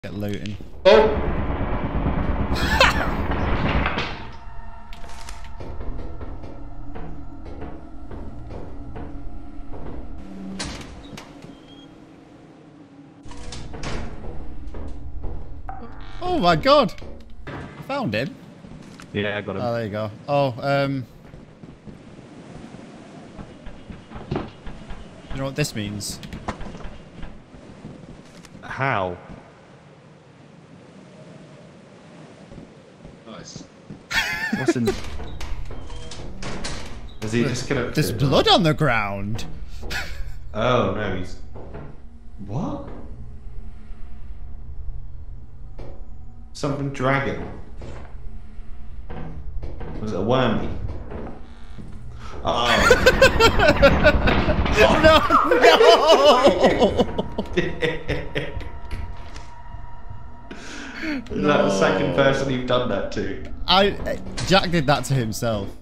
Get looting. Oh! Oh my god! I found him. Yeah, I got him. Oh, there you go. Oh, you know what this means? How? Nice. What's in... Is he just gonna... There's blood on the ground. Oh, no, he's... What? Something dragon. Was it a wormy? Oh. No! Is that the second person you've done that to? Jack did that to himself.